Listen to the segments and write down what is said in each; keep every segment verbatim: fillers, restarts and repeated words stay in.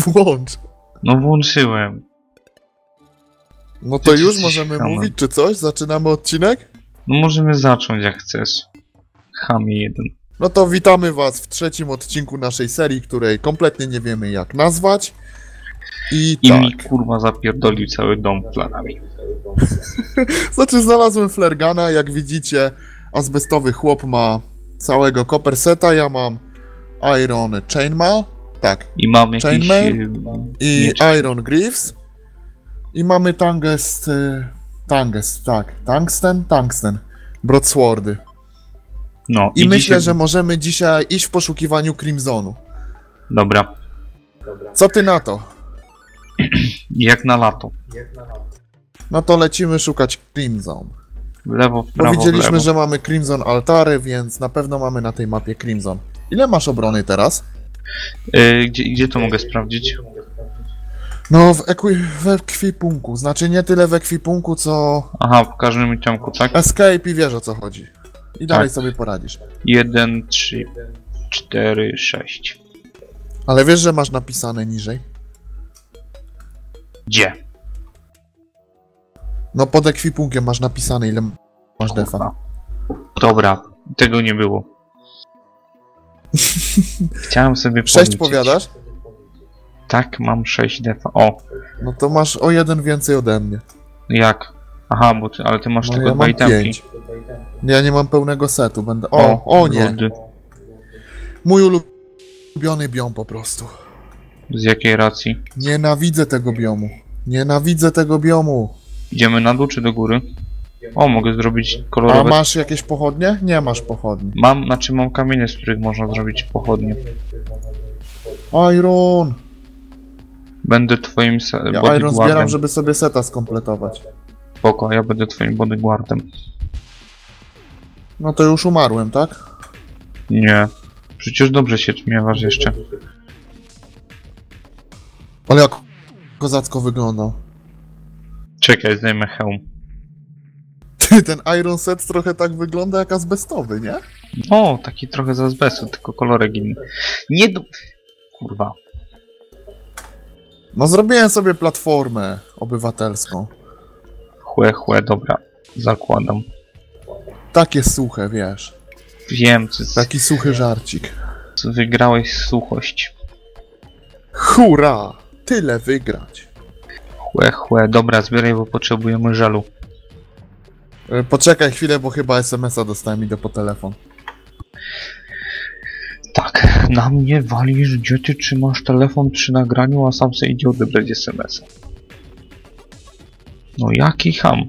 włącz. No włączyłem. No to Ty już jesteś możemy hamem. mówić, czy coś? Zaczynamy odcinek? No możemy zacząć jak chcesz. Chamie jeden. No to witamy was w trzecim odcinku naszej serii, której kompletnie nie wiemy jak nazwać. I, I tak. mi kurwa zapierdolił cały dom planami. Znaczy znalazłem flergana, jak widzicie azbestowy chłop ma całego copper seta, ja mam iron chainmail, tak, I mam jakiś... Chainmail y, i miecz. iron greaves i mamy tangest, y, tangest, tak, tungsten, tungsten, broadswordy. No I, myślę, dzisiaj... że możemy dzisiaj iść w poszukiwaniu Crimsonu. Dobra. Co ty na to? Jak na lato. No to lecimy szukać Crimson. W lewo, w Bo prawo, w widzieliśmy, lewo. że mamy Crimson altary, więc na pewno mamy na tej mapie Crimson. Ile masz obrony teraz? Y, gdzie, gdzie to mogę sprawdzić? No w, ekwi- w ekwipunku, znaczy nie tyle w ekwipunku, co Aha, w każdym ciągu, tak? escape i wiesz o co chodzi. I dalej Tak. sobie poradzisz. jeden, trzy, cztery, sześć. Ale wiesz, że masz napisane niżej? Gdzie? No pod ekwipunkiem masz napisane ile masz defa. Kurwa. Dobra, tego nie było. Chciałem sobie sześć policzyć. powiadasz? Tak, mam sześć defa. O, No to masz o jeden więcej ode mnie. jak? Aha, bo ty, ale ty masz No tylko ja dwa mam itemki. pięć. Ja nie mam pełnego setu, będę... O, o nie! Lody. Mój ulubiony biom po prostu. Z jakiej racji? Nienawidzę tego biomu. Nienawidzę tego biomu. Idziemy na dół czy do góry? O, mogę zrobić A kolorowe. masz jakieś pochodnie? Nie masz pochodni. Mam, znaczy mam kamienie, z których można zrobić pochodnie. Iron! Będę twoim se- Ja Iron bodyguardem. zbieram, żeby sobie seta skompletować. Spoko, ja będę twoim bodyguardem. No to już umarłem, tak? Nie. Przecież dobrze się miewasz jeszcze. Ale jak kozacko wyglądał. Czekaj, zdejmę hełm. Ty, ten Iron set trochę tak wygląda jak azbestowy, nie? O, taki trochę z azbestu, tylko kolorek inny. Nie do... Kurwa. No zrobiłem sobie platformę obywatelską. Chłe, chłe, dobra. Zakładam. Takie suche, wiesz. Wiem, co, Taki suchy żarcik. co wygrałeś suchość. Hurra! Tyle wygrać. Chłe, chłe, dobra, zbieraj, bo potrzebujemy żelu. E, Poczekaj chwilę, bo chyba es em es a dostałem, idę po telefon. Tak, na mnie walisz, gdzie ty trzymasz telefon przy nagraniu, a sam sobie idzie odebrać es em es a. No jaki ham.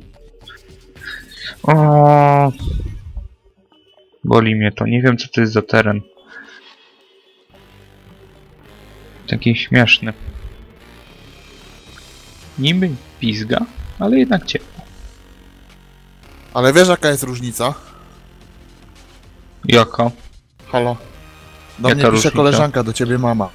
O, boli mnie to, nie wiem co to jest za teren. Taki śmieszny. Niby pizga, ale jednak ciepło. Ale wiesz jaka jest różnica? Jaka? Halo? Do Jaka mnie pisze różnica? koleżanka, do ciebie mama.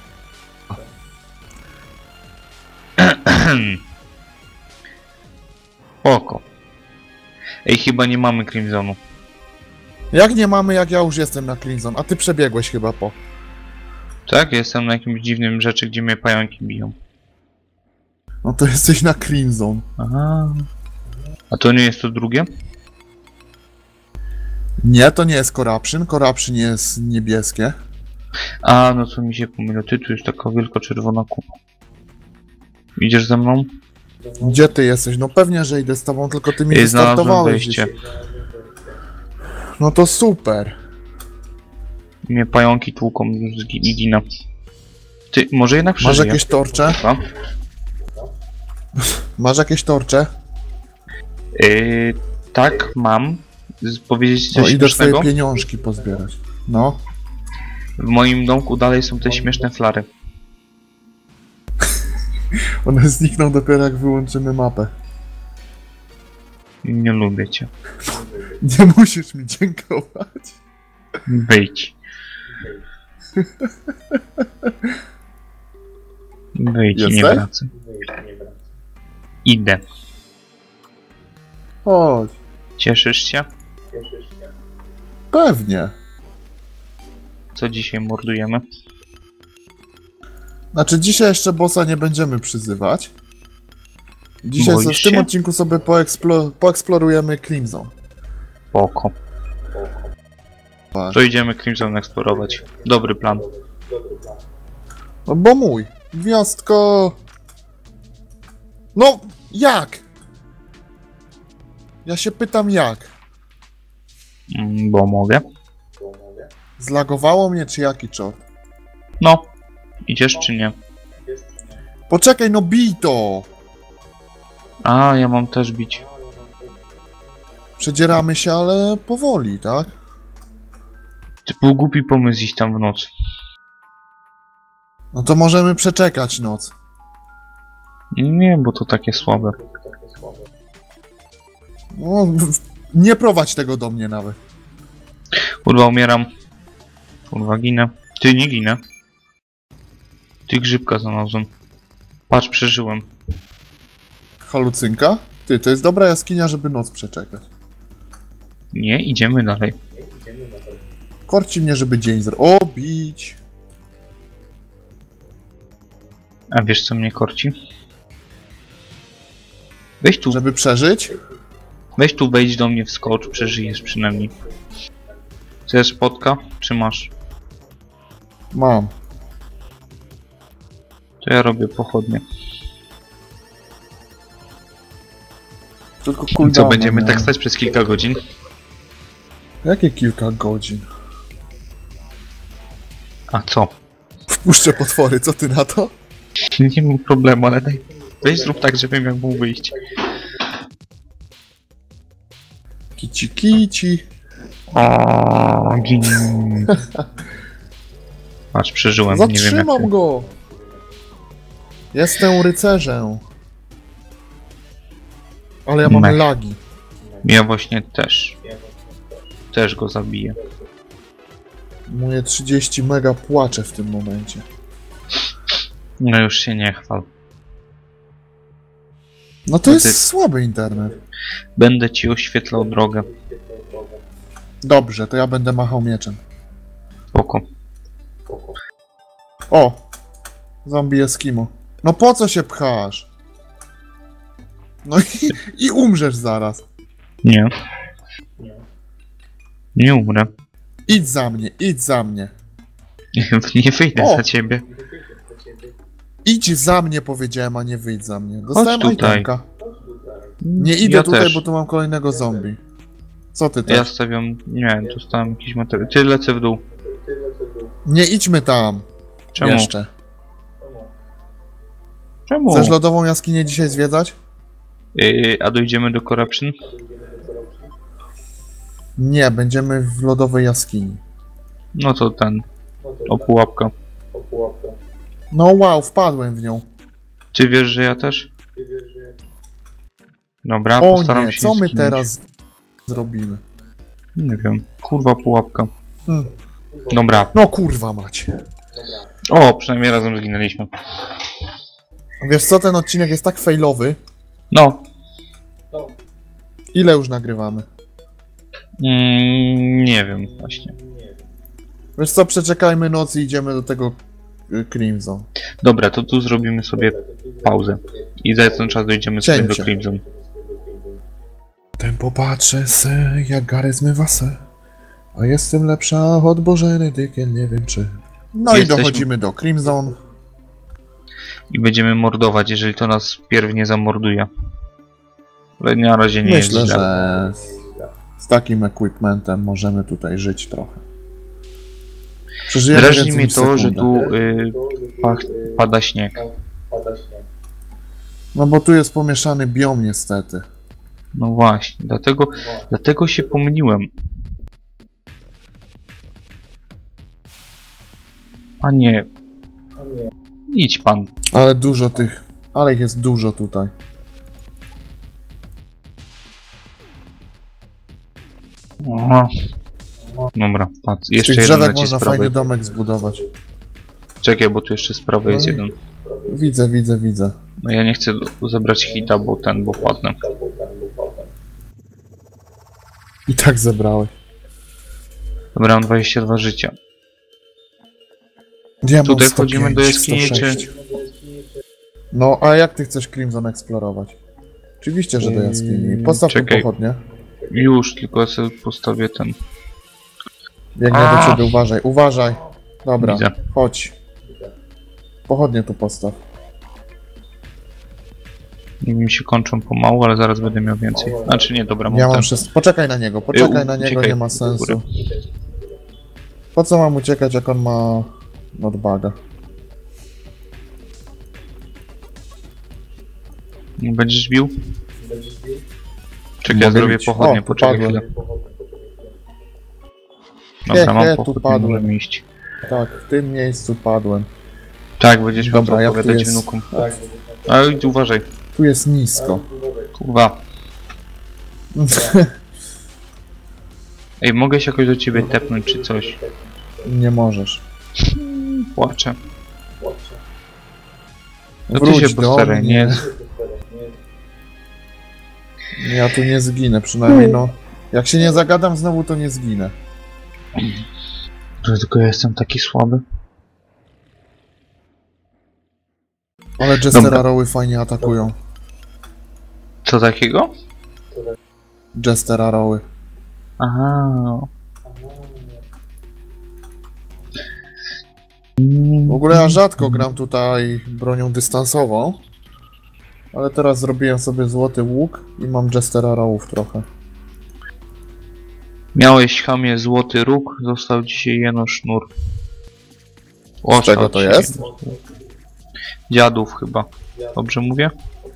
Oko. Ej, chyba nie mamy Crimsonu. Jak nie mamy, jak ja już jestem na Crimson, a ty przebiegłeś chyba po. Tak? Jestem na jakimś dziwnym rzeczy, gdzie mnie pająki biją. No to jesteś na Crimson. Aha. A to nie jest to drugie? Nie, to nie jest Corruption. Corruption jest niebieskie. A, no co mi się pomyliło, ty tu jest taka wielka czerwona kupa. Idziesz ze mną? Gdzie ty jesteś? No pewnie, że idę z tobą, tylko ty mi Ej, nie znalazłem startowałeś wejście. gdzieś. No to super. Mnie pająki tłuką z gi- i ginę. Ty, może jednak Masz przeżyję. jakieś torcze? A? Masz jakieś torcze? Yy, tak, mam. Z, powiedzieć No coś idę śmiesznego? swoje pieniążki pozbierać. No. W moim domku dalej są te śmieszne flary. One znikną dopiero jak wyłączymy mapę. Nie lubię cię. Nie musisz mi dziękować. Wyjdź. Wyjdź i nie Jesteś? wracaj. Idę. Chodź. Cieszysz się? Pewnie. Co dzisiaj mordujemy? Znaczy dzisiaj jeszcze bossa nie będziemy przyzywać. Dzisiaj Boisz w tym się? odcinku sobie poeksplo poeksplorujemy Crimson. Spoko. To idziemy Crimson eksplorować. Dobry plan. No bo mój. Gwiazdko. No, jak? Ja się pytam jak. Mm, bo mogę. Zlagowało mnie czy jaki czort? No. Idziesz czy nie? Poczekaj, no bij to! A, ja mam też bić. Przedzieramy się, ale powoli, tak? To był głupi pomysł iść tam w noc. No to możemy przeczekać noc. Nie, bo to takie słabe. No, nie prowadź tego do mnie nawet. Kurwa, umieram. Kurwa, ginę. Ty, nie ginę. Ty, grzybka znalazłem. Patrz, przeżyłem. Halucynka? Ty, to jest dobra jaskinia, żeby noc przeczekać. Nie, idziemy dalej. Korci mnie, żeby dzień zro... O, bić! A wiesz, co mnie korci? Weź tu, Żeby przeżyć? weź tu, wejdź do mnie, wskocz, przeżyjesz przynajmniej. Chcesz spotka, czy masz? Mam. To ja robię pochodnie. Tylko Co, cooldown będziemy miałem. tak stać przez kilka godzin? Jakie kilka godzin? A co? Wpuszczę potwory, co ty na to? Nie mam problemu, ale daj. Weź zrób tak, żebym jak mógł wyjść. Kici kici. O, gin. Patrz, przeżyłem, nie wiem jak Zatrzymam ty. go! Jestem rycerzem. Ale ja mam Mech. lagi. Ja właśnie też. Też go zabiję. Moje trzydzieści mega płacze w tym momencie. No już się nie chwal. No to No jest ty- słaby internet. Będę ci oświetlał drogę. Dobrze, to ja będę machał mieczem. Spoko. O! Zombie Eskimo. No po co się pchasz? No i, i umrzesz zaraz. Nie. Nie umrę. Idź za mnie, idź za mnie. Nie wyjdę O! za ciebie. Idź za mnie, powiedziałem, a nie wyjdź za mnie. Dostałem Chodź tutaj. itemka. Nie idę Ja tutaj, też. bo tu mam kolejnego zombie. Co ty też? Ja stawiam... Nie, dostałem jakiś materiał. Ty, lecę w dół. Nie idźmy tam. Czemu? Jeszcze. Czemu? Chcesz lodową jaskinię dzisiaj zwiedzać? Yy, a dojdziemy do Corruption? Nie, będziemy w lodowej jaskini. No to ten. O, pułapka. No wow, wpadłem w nią. Ty wiesz, że ja też? Dobra, O postaram nie, się co my zginąć. teraz zrobimy? Nie wiem. Kurwa, pułapka. Hmm. Dobra. No kurwa mać. O, przynajmniej razem zginęliśmy. Wiesz co, ten odcinek jest tak failowy. No. Ile już nagrywamy? Mm, nie wiem właśnie. Wiesz co, przeczekajmy noc i idziemy do tego y, Crimson. Dobra, to tu zrobimy sobie pauzę. I za ten czas dojdziemy sobie do Cięcie. Crimson. Ten popatrzę se, jak Gary zmywa se. A jestem lepsza od Bożeny Dykiel, nie wiem czy... No i Jesteśmy- dochodzimy do Crimson. I będziemy mordować, jeżeli to nas pierw nie zamorduje. Ale na razie nie Myślę, jest źle. że z, z takim equipmentem możemy tutaj żyć trochę. Przeżyjemy Drażni więcej mnie niż to, że sekundę. tu y, pach, pada śnieg. No bo tu jest pomieszany biom niestety. No właśnie, dlatego, dlatego się pomyliłem. Panie, idź pan. Ale dużo tych... Ale ich jest dużo tutaj. Aha. Dobra, patrz, Z jeszcze tych jeden drzewek leci można z prawej. fajny domek zbudować. Czekaj, bo tu jeszcze z prawej jest No i- jeden. Widzę, widzę, widzę. No ja nie chcę do- zabrać hita, bo ten, bo padnę. I tak zebrałeś. Dobra, mam dwadzieścia dwa życia. Gdzie ja mam Tutaj sto wchodzimy pięć, do jaskini, sto czy... sześć? No, a jak ty chcesz Crimson eksplorować? Oczywiście, że do Yy, jaskini. Postaw tu czekaj. pochodnie. Już, tylko ja sobie postawię ten... Biegnę A! do ciebie, uważaj, uważaj. Dobra, Widzę. chodź. Pochodnie tu postaw. Mi się kończą pomału, ale zaraz będę miał więcej. Znaczy nie, dobra, mam Ja mam ten. wszystko. Poczekaj na niego, poczekaj Yy, na niego, uciekaj nie ma do sensu. góry. Po co mam uciekać, jak on ma notbaga? Będziesz bił? Czekaj, ja Mogę zrobię bić. pochodnie, O, poczekaj upadłem. chwilę. Dobra, He, mam he, tu pochodnie, padłem. możemy iść. Tak, w tym miejscu padłem. Tak, będziesz miał Dobra, co jak tu opowiadać jest? wnukom. Ale uważaj, Tu jest nisko. kurwa. Ej, mogę się jakoś do ciebie tepnąć czy coś? Nie możesz. Płaczę. No ty Wróć się do postaraj, mnie. nie? Ja tu nie zginę, przynajmniej no. Jak się nie zagadam znowu, to nie zginę. Że tylko ja jestem taki słaby. Ale Jestera Roły fajnie atakują. Co takiego? Jestera Roły. Aha. W ogóle ja rzadko gram tutaj bronią dystansową. Ale teraz zrobiłem sobie złoty łuk i mam Jestera Rołów trochę. Miałeś chamie złoty róg, został dzisiaj jeno sznur. O, Z czego to dzisiaj jest? jeno sznur. Dziadów chyba. Dobrze mówię?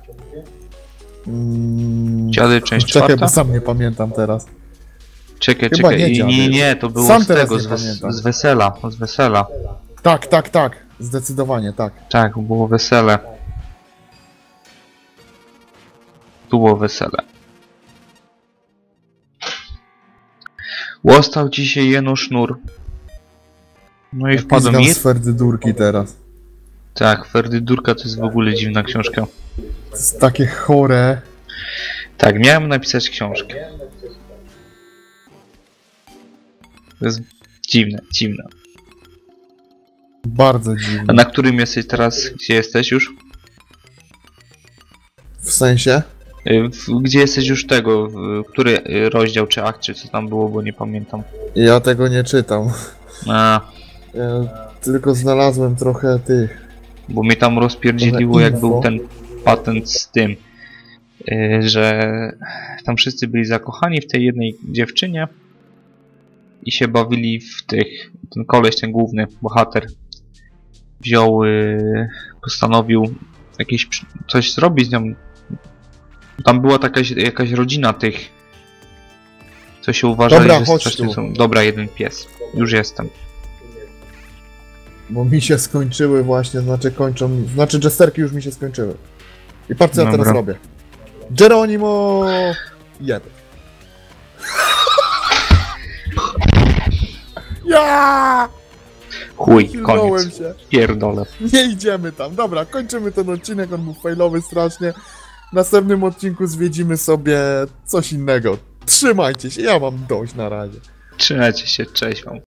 Mm, Dziady, część czekaj, czwarta? bo sam nie pamiętam teraz. Czekaj, Chyba czekaj. nie Nie, dziady. nie, nie, to było Sam z teraz tego, nie z, wes pamiętam. z wesela, z wesela. Tak, tak, tak. Zdecydowanie tak. Tak, było wesele. Tu było wesele. Łostał ci się jeno sznur. No i wpadłem Pizgam mi. z Ferdydurki teraz. Tak, Ferdydurka to jest w ogóle dziwna książka. To jest takie chore. Tak, miałem napisać książkę. To jest dziwne, dziwne. Bardzo A dziwne. na którym jesteś teraz? Gdzie jesteś już? W sensie? Y, w- Gdzie jesteś już tego? w- Który y, rozdział czy akt, czy co tam było, bo nie pamiętam. Ja tego nie czytam. A, Ja tylko znalazłem trochę tych. bo mnie tam rozpierdzieliło, Trochę jak info. był ten patent z tym, y, że tam wszyscy byli zakochani w tej jednej dziewczynie i się bawili w tych, ten koleś, ten główny bohater wziął, y, postanowił jakieś przy- coś zrobić z nią. Tam była taka jakaś rodzina tych, co się uważali, Dobra, że chodź strasznie tu. są. Dobra, jeden pies. Już jestem. Bo mi się skończyły właśnie, znaczy kończą. Znaczy Jesterki już mi się skończyły. I patrz co ja Dobra. teraz robię. Geronimo! Jeb. Ja! Chuj, Kilnąłem koniec. się. Pierdolę. Nie idziemy tam. Dobra, kończymy ten odcinek, on był failowy strasznie. W następnym odcinku zwiedzimy sobie coś innego. Trzymajcie się, ja mam dość na razie. Trzymajcie się, cześć wam.